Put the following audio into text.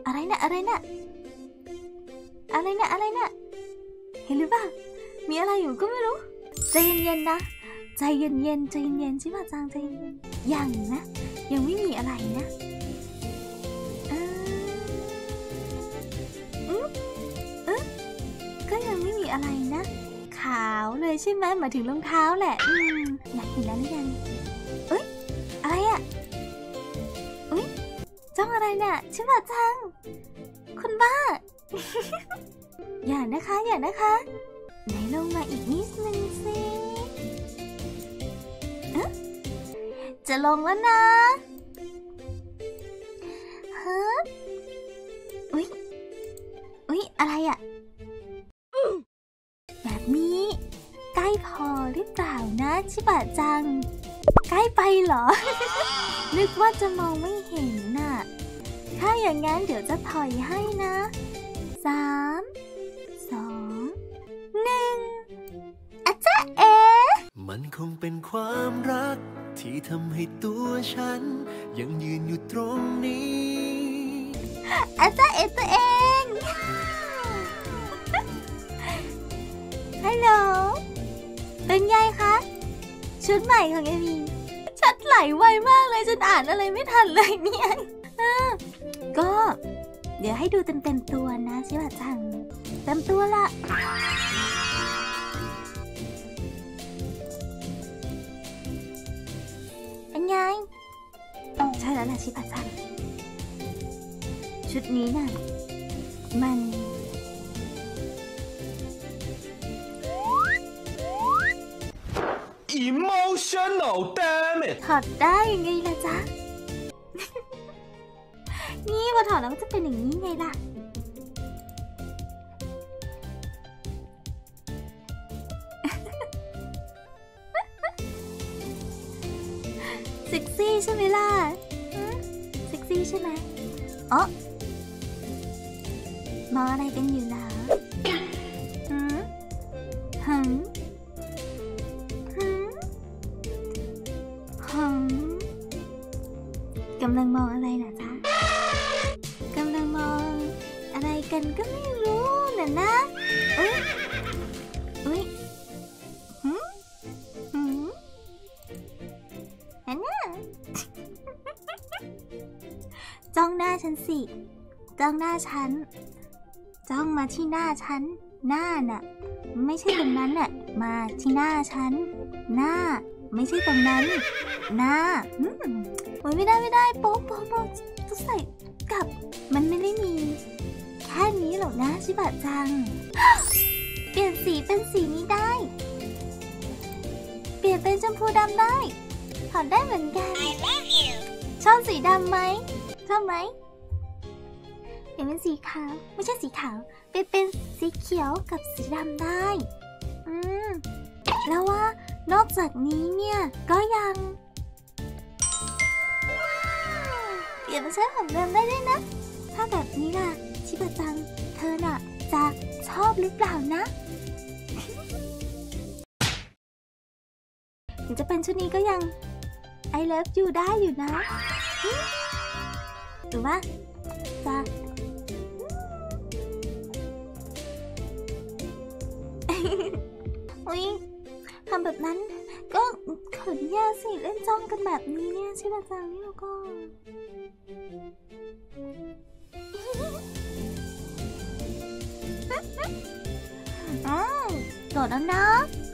อะไรนะอะไรนะอะไรนะอะไรนะเห็นหรือเปล่ามีอะไรอยู่ก็ไม่รู้ใจเย็นๆนะใจเย็นๆใจเย็นๆชิบะจังใจเย็นยังนะยังไม่มีอะไรนะก็ยังไม่มีอะไรนะขาวเลยใช่ไหมหมายถึงรองเท้าแหละอยากเห็นแล้วหรือยังอะไรอะจ้องอะไรเนี่ยชิบะจังคุณบ้า อย่านะคะอย่านะคะไหนลงมาอีกนิดนึงสิจะลงแล้วนะฮะอุ๊ยอะไรอะแบบนี้ใกล้พอหรือเปล่านะชิบะจังใกล้ไปเหรอ นึกว่าจะมองไม่เห็นน่ะถ้าอย่างงั้นเดี๋ยวจะถอยให้นะ3 2 1อาจารย์มันคงเป็นความรักที่ทำให้ตัวฉันยังยืนอยู่ตรงนี้อาจารย์ตัวเองฮัลโหลเป็นไงคะชุดใหม่ของเอมี่ชัดไหลไวมากเลยจนอ่านอะไรไม่ทันเลยเนี่ยก็เดี๋ยวให้ดูเต็มตัวนะชิบะจังเต็มตัวละเป็นไงใช่แล้วแหละชิบะจังชุดนี้น่ะมัน emotional damn it ถอดได้ยังไงล่ะจ๊ะ นี่พอถอดแล้วมันจะเป็นอย่างนี้ไงล่ะ เซ็กซี่ใช่ไหมล่ะเซ็กซี่ใช่ไหมอ๋อมองอะไรกันอยู่ล่ะกำลังมองอะไรนะจ๊ะกำลังมองอะไรกันก็ไม่รู้นะอันน่ะ จ้องหน้าฉันสิจ้องหน้าฉันจ้องมาที่หน้าฉันหน้าน่ะไม่ใช่ตรงนั้นน่ะมาที่หน้าฉันหน้าไม่ใช่ตรงนั้นหน้าไม่ได้โป๊ะต้องใส่กลับมันไม่ได้มีแค่นี้หรอกนะชิบะจัง เปลี่ยนสีเป็นสีนี้ได้เปลี่ยนเป็นชมพูดำได้ถอดได้เหมือนกัน I love you ชอบสีดำไหมชอบไหมเปลี่ยนเป็นสีขาวไม่ใช่สีขาวเป็นสีเขียวกับสีดำได้แล้วว่านอกจากนี้เนี่ยก็ยังเปลี่ยนเป็นใช้ผมเดิมได้ด้วยนะถ้าแบบนี้ล่ะชิบะจังเธอน่ะจะชอบหรือเปล่านะถึงจะเป็นชุดนี้ก็ยัง I love you ได้อยู่นะหรือว่าจะอุ๊ยทำแบบนั้นก็ขนแย่สิเล่นจ้องกันแบบนี้เนี่ยชิบะจังนี่เราก็โดดแล้วนะ